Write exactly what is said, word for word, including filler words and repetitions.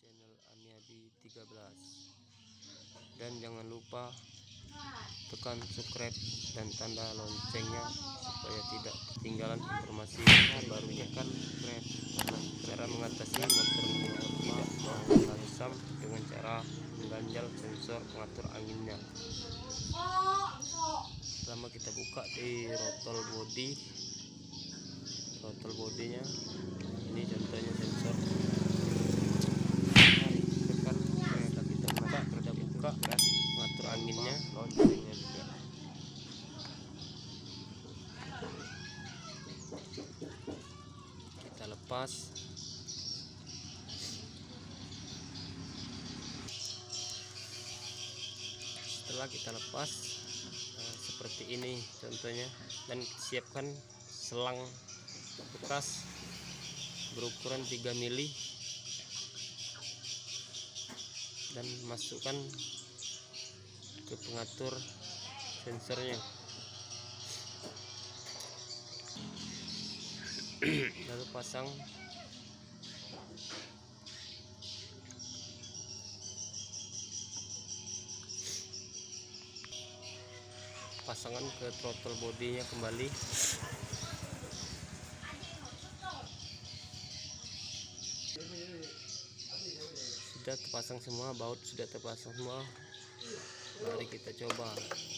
channel Amiabi tiga belas, dan jangan lupa tekan subscribe dan tanda loncengnya supaya tidak ketinggalan informasi terbarunya. Kan cara mengatasi motor tidak menghantam dengan cara mengganjal sensor pengatur anginnya. Pertama kita buka di throttle body throttle bodinya. Ini contohnya sensor. Tekan kereta kita buka, kereta buka pengatur anginnya, loncengnya juga. Kita lepas. Setelah kita lepas, nah, seperti ini contohnya, dan siapkan selang bekas berukuran tiga mili dan masukkan ke pengatur sensornya. Lalu pasang pasangan ke throttle bodinya kembali. Sudah terpasang semua, baut sudah terpasang semua. Mari kita coba.